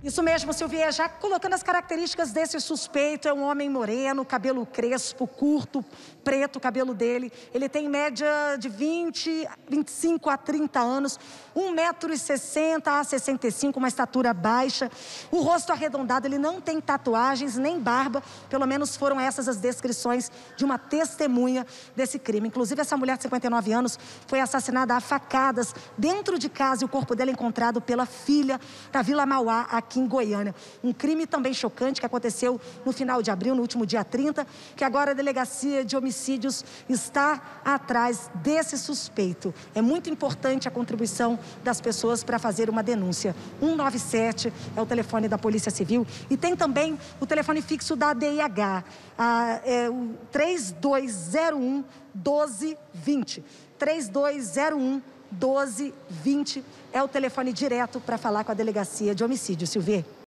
Isso mesmo, Silvia, já colocando as características desse suspeito, é um homem moreno, cabelo crespo, curto, preto o cabelo dele. Ele tem média de 25 a 30 anos, 1,60 m a 65, uma estatura baixa, o rosto arredondado, ele não tem tatuagens nem barba, pelo menos foram essas as descrições de uma testemunha desse crime. Inclusive, essa mulher de 59 anos foi assassinada a facadas dentro de casa e o corpo dela encontrado pela filha da Vila Mauá, aqui em Goiânia. Um crime também chocante que aconteceu no final de abril, no último dia 30, que agora a Delegacia de Homicídios está atrás desse suspeito. É muito importante a contribuição das pessoas para fazer uma denúncia. 197 é o telefone da Polícia Civil e tem também o telefone fixo da ADIH, o 3201 1220. 3201 1220 é o telefone direto para falar com a Delegacia de Homicídio, Silvia.